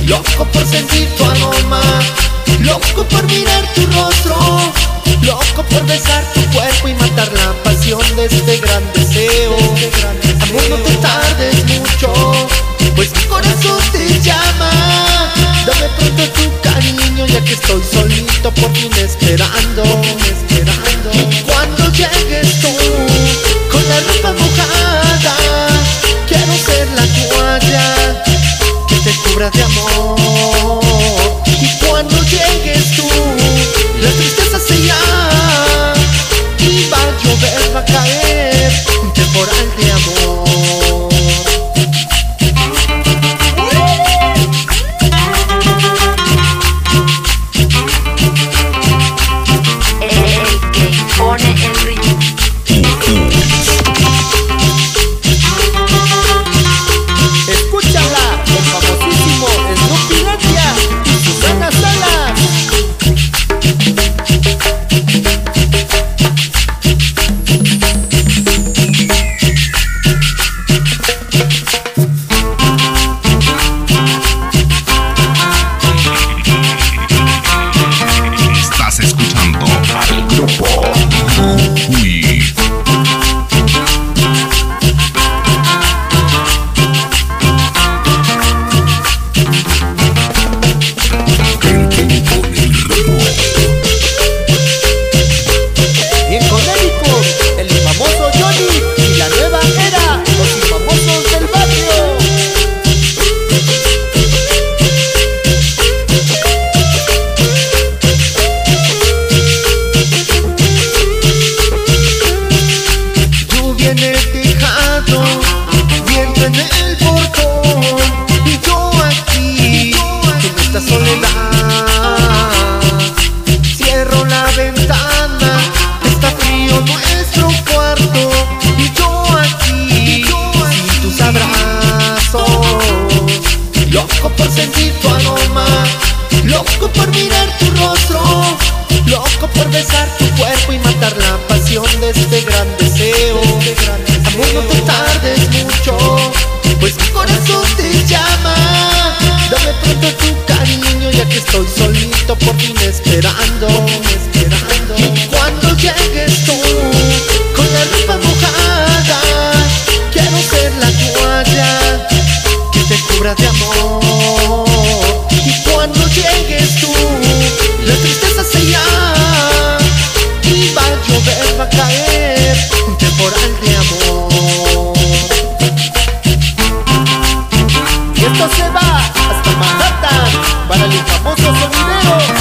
loco por sentir tu aroma, loco por mirar tu rostro, loco por besar tu cuerpo y matar la pasión de este gran deseo. Amor, no te tardes mucho, pues mi corazón te llama. Dame pronto tu cariño, ya que estoy solito por fin esperando. Y cuando llegues tú con la ropa mojada, quiero ser la toalla que te cubra de amor. Y cuando llegues tú, la tristeza se irá y va a llover, va a caer un temporal de amor. El que impone el ritmo. Escúchala, el famosísimo Snoopy Letia y Susana Salas. Estás escuchando al grupo Uy. Y en Connecticut, el famoso Johnny y la nueva era, los infamosos del barrio. Lluvia en el tejado, viento en el portón, y yo aquí, en esta soledad. Cierro la ventana, está frío nuestro cuarto, y yo aquí, sin tus abrazos. Loco por sentir tu aroma, loco por mirar tu rostro, loco por besar tu cuerpo y matar la pasión de este gran deseo. Amor, no te tardes mucho, pues mi corazón te llama. Dame pronto tu cariño, ya que estoy solito por fin esperando. Y cuando llegues tú con la ropa mojada, quiero ser la toalla que te cubra de amor. Y cuando llegues tú, la tristeza se irá y va a llover, va a caer un temporal de amor. Y esto se va hasta Manhattan para el famoso sonidero